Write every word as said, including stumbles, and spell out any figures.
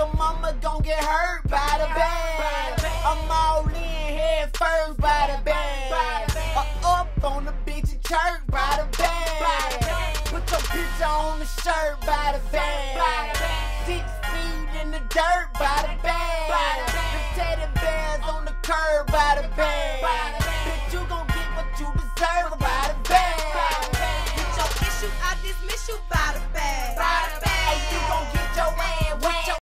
your mama gon' get hurt by the band. I'm all in head first by the band. Or up on the bitch in church by the band. Put your picture on the shirt by the band. Six feet in the dirt by